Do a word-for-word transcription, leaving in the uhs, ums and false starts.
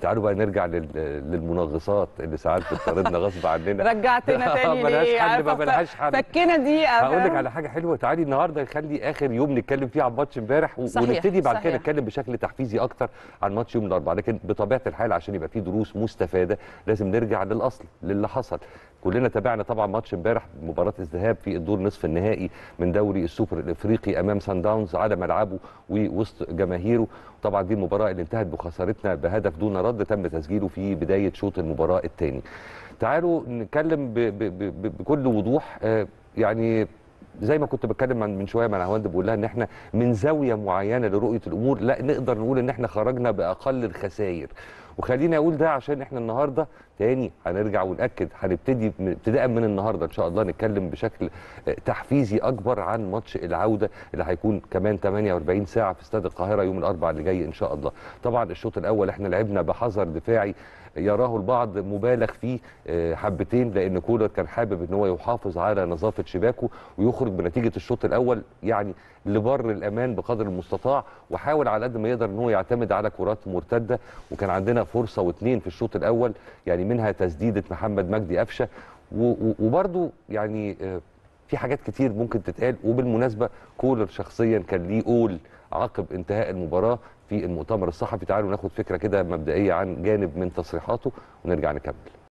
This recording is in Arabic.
تعالوا بقى نرجع للمنغصات اللي ساعات بتطاردنا غصب عننا. رجعتنا تاني ملهاش ليه؟ حل بقى، ملهاش حل. فكنا دقيقه. هقول لك على حاجه حلوه، تعالي النهارده نخلي اخر يوم نتكلم فيه عن ماتش امبارح، ونبتدي بعد كده نتكلم بشكل تحفيزي اكتر عن ماتش يوم الاربعاء. لكن بطبيعه الحال عشان يبقى فيه دروس مستفاده لازم نرجع للاصل، للي حصل. كلنا تابعنا طبعا ماتش امبارح، مباراه الذهاب في الدور نصف النهائي من دوري السوبر الافريقي امام سان داونز على ملعبه ووسط جماهيره. طبعا دي المباراه اللي انتهت بخسارتنا بهدف دون رد تم تسجيله في بدايه شوط المباراه الثاني. تعالوا نتكلم ب ب ب بكل وضوح. آه يعني زي ما كنت بتكلم من شويه مع نهاوند، بقول لها ان احنا من زاويه معينه لرؤيه الامور لا نقدر نقول ان احنا خرجنا باقل الخسائر. وخليني اقول ده عشان احنا النهارده تاني هنرجع ونأكد، هنبتدي ابتداء من النهارده ان شاء الله نتكلم بشكل تحفيزي اكبر عن ماتش العوده اللي هيكون كمان ثمانية وأربعين ساعه في استاد القاهره يوم الاربعاء اللي جاي ان شاء الله. طبعا الشوط الاول احنا لعبنا بحذر دفاعي يراه البعض مبالغ فيه حبتين، لان كولر كان حابب ان هو يحافظ على نظافه شباكه ويخرج بنتيجه الشوط الاول يعني لبر الامان بقدر المستطاع، وحاول على قد ما يقدر ان هو يعتمد على كرات مرتده. وكان عندنا فرصه واثنين في الشوط الاول، يعني منها تسديده محمد مجدي قفشه، وبرده يعني في حاجات كتير ممكن تتقال. وبالمناسبه كولر شخصيا كان ليه قول عقب انتهاء المباراه في المؤتمر الصحفي. تعالوا ناخد فكره كده مبدئيه عن جانب من تصريحاته ونرجع نكمل.